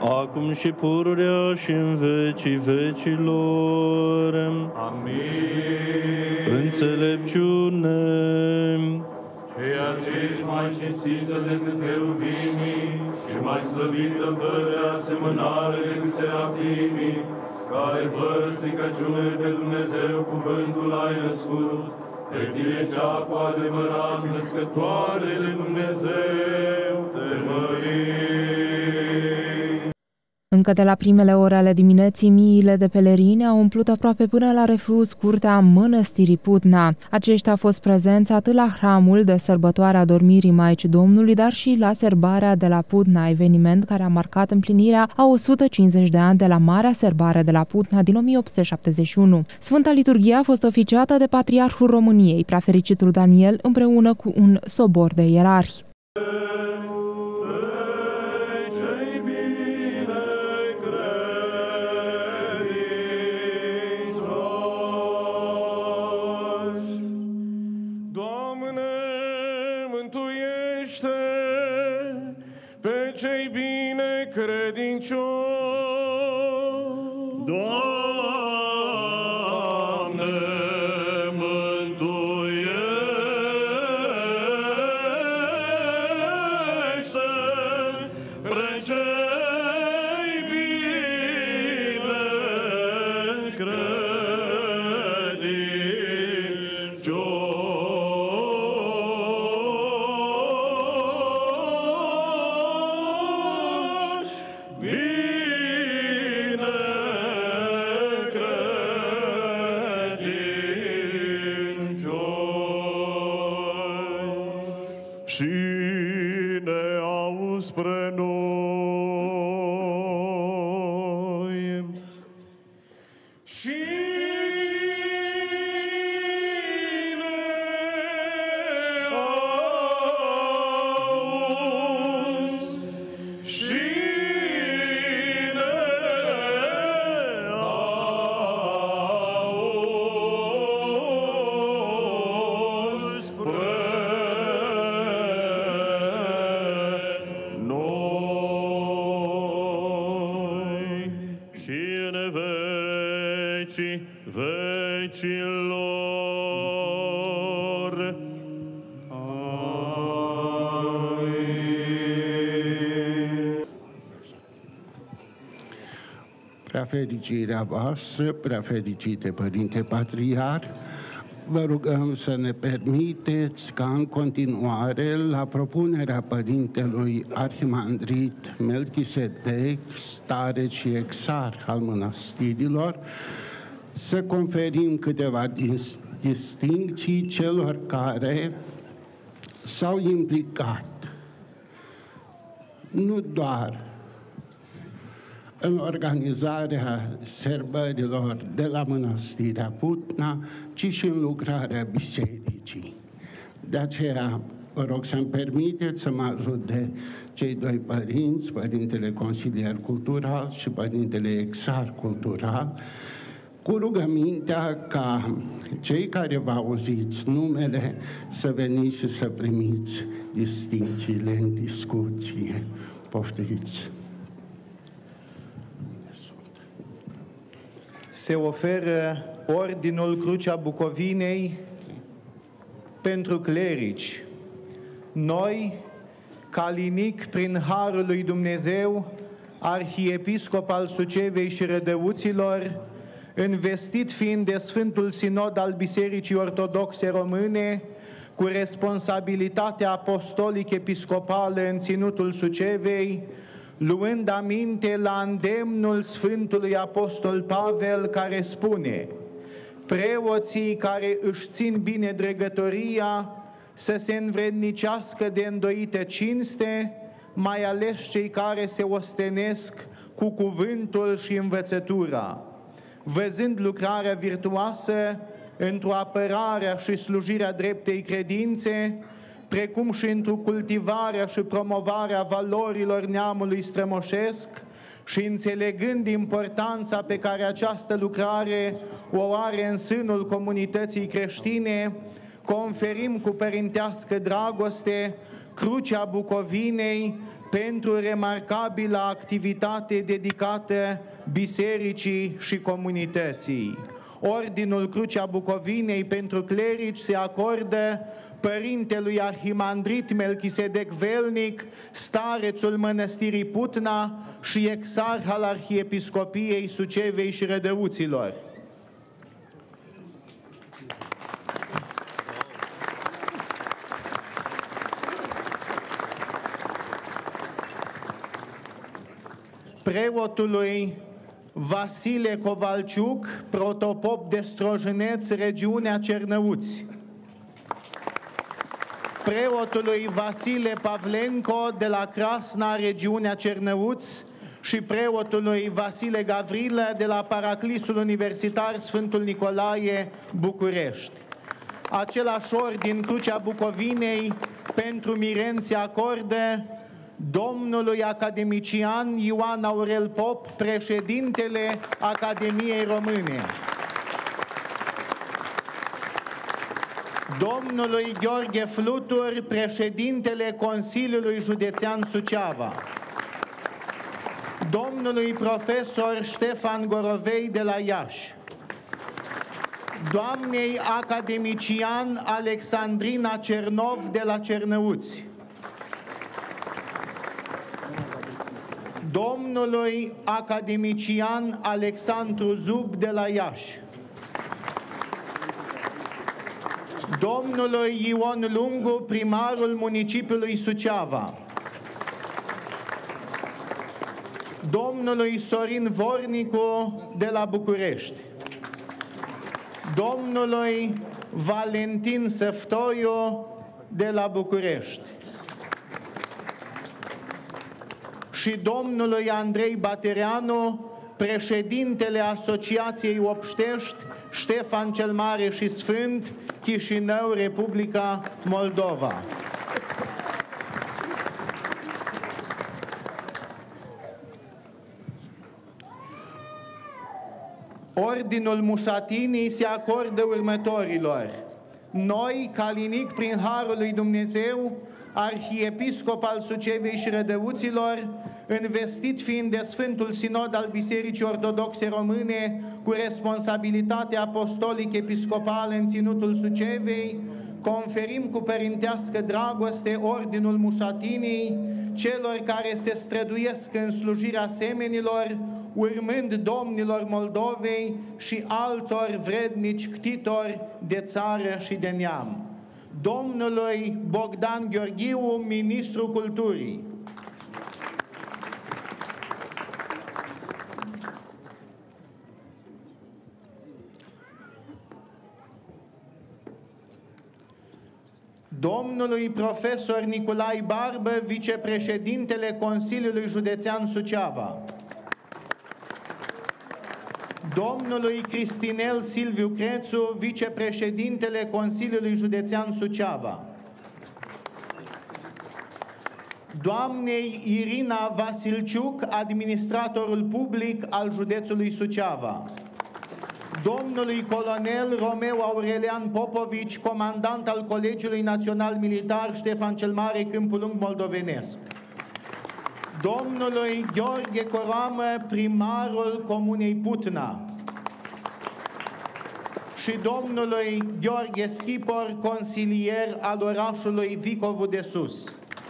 acum și pururea și în vecii vecilor. Amin. Înțelepciune. Ceea ce ești mai cinstită decât heruvimii și mai slăvită fără asemănare decât serafimii, care fără stricăciune pe Dumnezeu cuvântul ai născut, pe tine cea cu adevărat născătoare de Dumnezeu, te mărim. Încă de la primele ore ale dimineții, miile de pelerini au umplut aproape până la refuz curtea mănăstirii Putna. Aceștia au fost prezenți atât la hramul de sărbătoare a dormirii Maicii Domnului, dar și la serbarea de la Putna, eveniment care a marcat împlinirea a 150 de ani de la Marea Serbare de la Putna din 1871. Sfânta Liturghie a fost oficiată de Patriarhul României, Preafericitul Daniel, împreună cu un sobor de ierarhi. Cei bine credincioși. Doamne, mântuiește pe cei bine credincioși. Și ne auzi spre noi. Și ne auzi. Și ne auzi spre vecilor. Amin. Prea fericirea voastră, prea fericite Părinte Patriarh, vă rugăm să ne permiteți ca în continuare, la propunerea Părintelui Arhimandrit Melchisedec, stare și exarh al mănăstirilor, să conferim câteva distincții celor care s-au implicat nu doar în organizarea sărbărilor de la Mănăstirea Putna, ci și în lucrarea bisericii. De aceea, vă rog să-mi permiteți să mă ajute cei doi părinți, Părintele Consilier Cultural și Părintele Exarh Cultural, cu rugămintea ca cei care vă auziți numele să veniți și să primiți distincțiile în discuție. Poftiți! Se oferă Ordinul Crucea Bucovinei pentru clerici. Noi, calinic prin Harul lui Dumnezeu, arhiepiscop al Sucevei și Rădăuților, investit fiind de Sfântul Sinod al Bisericii Ortodoxe Române, cu responsabilitatea apostolic-episcopală în Ținutul Sucevei, luând aminte la îndemnul Sfântului Apostol Pavel, care spune: preoții care își țin bine dregătoria să se învrednicească de îndoită cinste, mai ales cei care se ostenesc cu cuvântul și învățătura. Văzând lucrarea virtuoasă într-o apărarea și slujirea dreptei credințe, precum și într-o cultivarea și promovarea valorilor neamului strămoșesc, și înțelegând importanța pe care această lucrare o are în sânul comunității creștine, conferim cu părintească dragoste Crucea Bucovinei pentru remarcabila activitate dedicată bisericii și comunității. Ordinul Crucea Bucovinei pentru clerici se acordă Părintelui Arhimandrit Melchisedec Velnic, starețul Mănăstirii Putna și exarh al Arhiepiscopiei Sucevei și Rădăuților. Preotului Vasile Covalciuc, protopop de Strojneț, regiunea Cernăuți. Preotului Vasile Pavlenco de la Crasna, regiunea Cernăuți, și preotului Vasile Gavrilă de la Paraclisul Universitar Sfântul Nicolae, București. Același ordin Crucea Bucovinei pentru miren se acordă domnului academician Ioan Aurel Pop, președintele Academiei Române. Domnului Gheorghe Flutur, președintele Consiliului Județean Suceava. Domnului profesor Ștefan Gorovei de la Iași. Doamnei academician Alexandrina Cernov de la Cernăuți. Domnului academician Alexandru Zub de la Iași. Domnului Ion Lungu, primarul municipiului Suceava. Domnului Sorin Vornicu de la București. Domnului Valentin Săftoiu de la București. Și domnului Andrei Batereanu, președintele Asociației Obștești Ștefan cel Mare și Sfânt, Chișinău, Republica Moldova. Ordinul Mușatinii se acordă următorilor: noi, calinic prin harul lui Dumnezeu, arhiepiscop al Sucevei și Rădăuților, investit fiind de Sfântul Sinod al Bisericii Ortodoxe Române cu responsabilitate apostolic-episcopală în Ținutul Sucevei, conferim cu părintească dragoste Ordinul Mușatinii celor care se străduiesc în slujirea semenilor, urmând domnilor Moldovei și altor vrednici ctitori de țară și de neam. Domnului Bogdan Gheorghiu, Ministrul Culturii. Domnului profesor Nicolae Barbă, vicepreședintele Consiliului Județean Suceava. Domnului Cristinel Silviu Crețu, vicepreședintele Consiliului Județean Suceava. Doamnei Irina Vasilciuc, administratorul public al județului Suceava. Domnului colonel Romeu Aurelian Popovici, comandant al Colegiului Național Militar Ștefan cel Mare, Câmpul Lung Moldovenesc. Domnului Gheorghe Coroamă, primarul Comunei Putna. Și domnului Gheorghe Schipor, consilier al orașului Vicovu de Sus.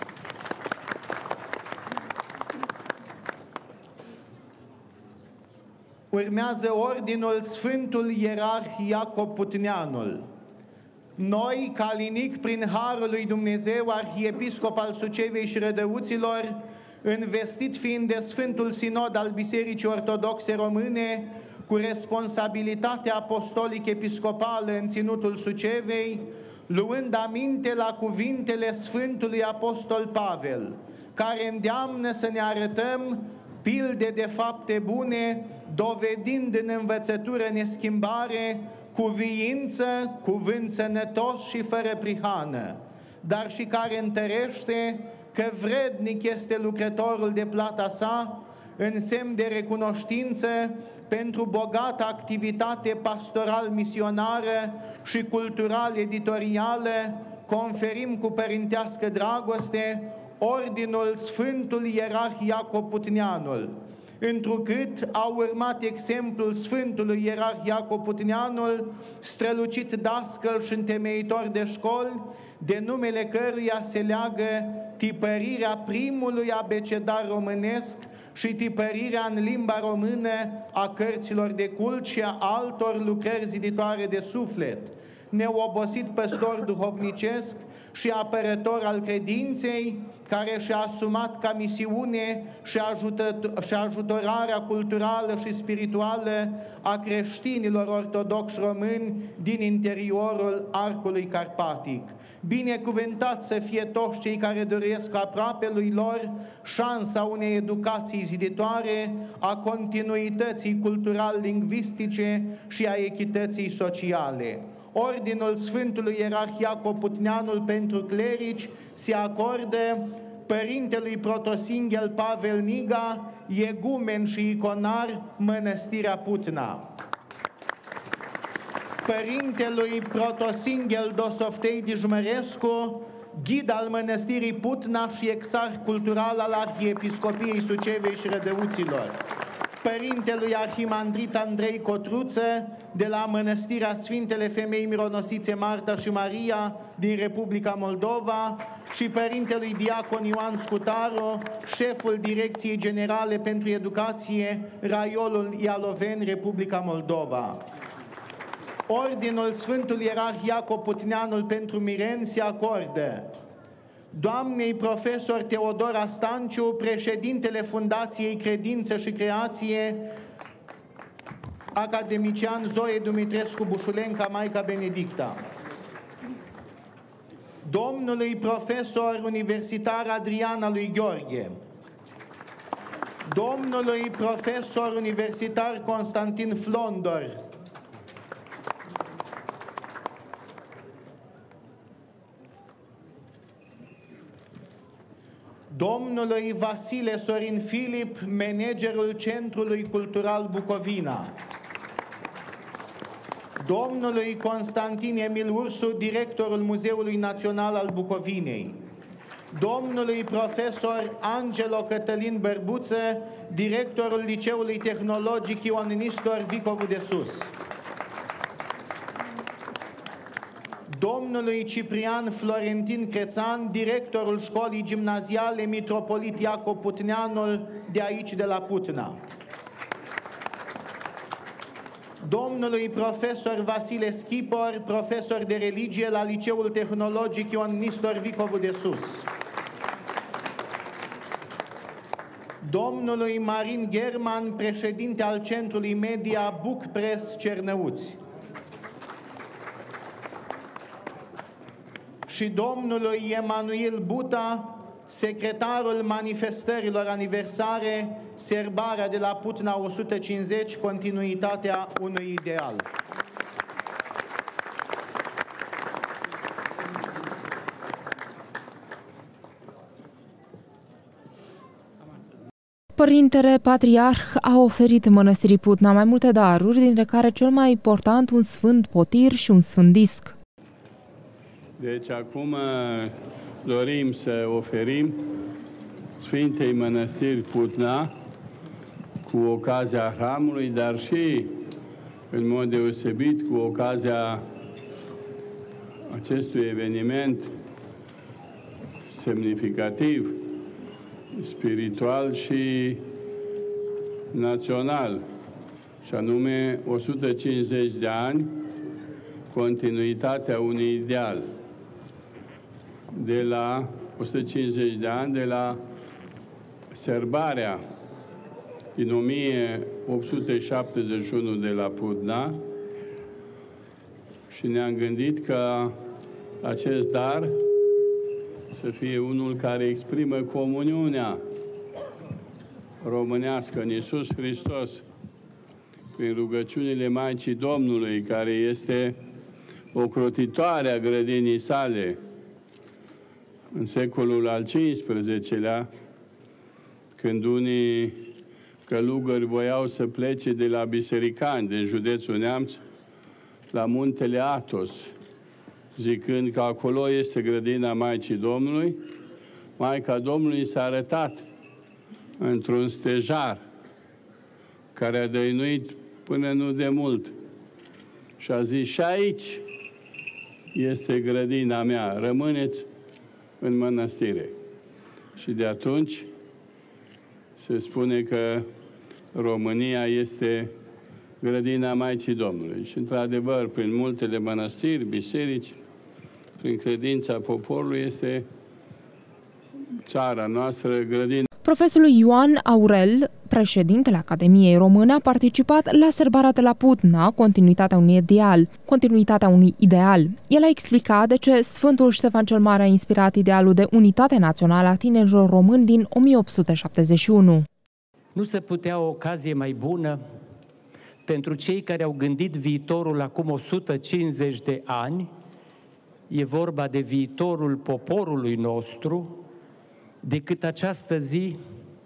Urmează ordinul Sfântul Ierarh Iacob Putneanul. Noi, calinic prin harul lui Dumnezeu, arhiepiscop al Sucevei și Rădăuților, investit fiind de Sfântul Sinod al Bisericii Ortodoxe Române, cu responsabilitate apostolic-episcopală în Ținutul Sucevei, luând aminte la cuvintele Sfântului Apostol Pavel, care îndeamnă să ne arătăm pilde de fapte bune, dovedind în învățătură neschimbare, cuviință, cuvânt sănătos și fără prihană, dar și care întărește că vrednic este lucrătorul de plata sa, în semn de recunoștință pentru bogată activitate pastoral-misionară și cultural-editorială, conferim cu părintească dragoste Ordinul Sfântul Ierarh Iacob Putneanul, întrucât a urmat exemplul Sfântului Ierarh Iacob Putneanul, strălucit dascăl și întemeitor de școli, de numele căruia se leagă tipărirea primului abecedar românesc și tipărirea în limba română a cărților de cult și a altor lucrări ziditoare de suflet, neobosit păstor duhovnicesc și apărător al credinței, care și-a asumat ca misiune și ajutorarea culturală și spirituală a creștinilor ortodoxi români din interiorul Arcului Carpatic. Binecuvântați să fie toți cei care doresc aproape lui lor șansa unei educații ziditoare, a continuității cultural-lingvistice și a echității sociale. Ordinul Sfântului Ierarh Iacob Putneanul pentru clerici se acordă Părintelui Protosinghel Pavel Niga, egumen și iconar Mănăstirea Putna, Părintelui Protosinghel Dosoftei Dijmărescu, ghid al Mănăstirii Putna și exarh cultural al Arhiepiscopiei Sucevei și Rădăuților, Părintelui Arhimandrit Andrei Cotruță, de la Mănăstirea Sfintele Femei Mironosițe Marta și Maria din Republica Moldova, și Părintelui Diacon Ioan Scutaru, șeful Direcției Generale pentru Educație, Raiolul Ialoveni, Republica Moldova. Ordinul Sfântul Ierarh Iacob Putneanul pentru mireni se acordă doamnei profesor Teodora Stanciu, președintele Fundației Credință și Creație, academician Zoe Dumitrescu Bușulenca, Maica Benedicta, domnului profesor universitar Adriana lui Gheorghe, domnului profesor universitar Constantin Flondor, domnului Vasile Sorin Filip, managerul Centrului Cultural Bucovina, domnului Constantin Emil Ursu, directorul Muzeului Național al Bucovinei, domnului profesor Angelo Cătălin Bărbuță, directorul Liceului Tehnologic Ion Nistor Vicovu de Sus, domnului Ciprian Florentin Crețan, directorul Școlii Gimnaziale Mitropolit Iacob Putneanul de aici, de la Putna, domnului profesor Vasile Schipor, profesor de religie la Liceul Tehnologic Ion Nistor Vicovu de Sus, domnului Marin German, președinte al Centrului Media Book Press Cernăuți, și domnului Emanuel Buta, secretarul manifestărilor aniversare, Serbarea de la Putna 150, continuitatea unui ideal. Părintele Patriarh a oferit Mănăstirii Putna mai multe daruri, dintre care cel mai important un sfânt potir și un sfânt disc. Deci acum dorim să oferim Sfintei Mănăstiri Putna, cu ocazia hramului, dar și în mod deosebit cu ocazia acestui eveniment semnificativ, spiritual și național, și anume 150 de ani, continuitatea unui ideal. De la 150 de ani, de la sărbarea din 1871 de la Putna, și ne-am gândit că acest dar să fie unul care exprimă comuniunea românească în Iisus Hristos, prin rugăciunile Maicii Domnului, care este ocrotitoarea grădinii sale în secolul al XV-lea, când unii călugări voiau să plece de la Bisericani, din județul Neamț, la muntele Athos, zicând că acolo este grădina Maicii Domnului, Maica Domnului s-a arătat într-un stejar care a dăinuit până nu de mult și a zis: și aici este grădina mea, rămâneți în mănăstire. Și de atunci se spune că România este grădina Maicii Domnului. Și într-adevăr, prin multele mănăstiri, biserici, prin credința poporului, este țara noastră grădina. Profesorul Ioan Aurel, președintele Academiei Române, a participat la sărbarea de la Putna, continuitatea unui ideal. El a explicat de ce Sfântul Ștefan cel Mare a inspirat idealul de unitate națională a tinerilor români din 1871. Nu se putea o ocazie mai bună pentru cei care au gândit viitorul acum 150 de ani, e vorba de viitorul poporului nostru, decât această zi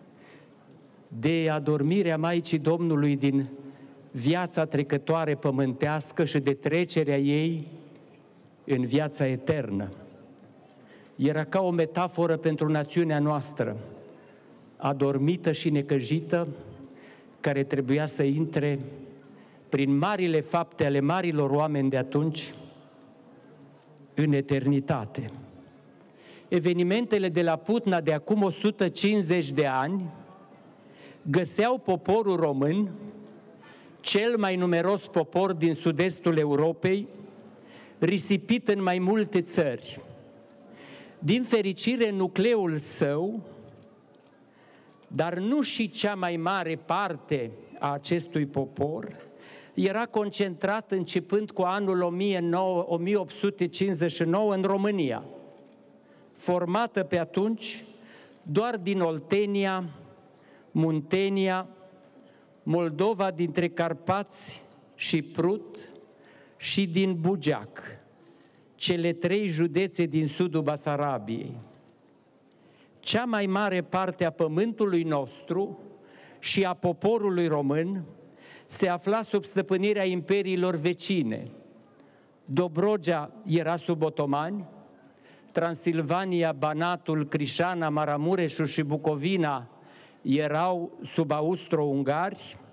de adormire a Maicii Domnului din viața trecătoare pământească și de trecerea ei în viața eternă. Era ca o metaforă pentru națiunea noastră, adormită și necăjită, care trebuia să intre prin marile fapte ale marilor oameni de atunci în eternitate. Evenimentele de la Putna de acum 150 de ani găseau poporul român, cel mai numeros popor din sud-estul Europei, risipit în mai multe țări. Din fericire, nucleul său, dar nu și cea mai mare parte a acestui popor, era concentrat începând cu anul 1859 în România, formată pe atunci doar din Oltenia, Muntenia, Moldova dintre Carpați și Prut și din Bugeac, cele 3 județe din sudul Basarabiei. Cea mai mare parte a pământului nostru și a poporului român se afla sub stăpânirea imperiilor vecine. Dobrogea era sub otomani, Transilvania, Banatul, Crișana, Maramureșul și Bucovina erau sub austro-ungari,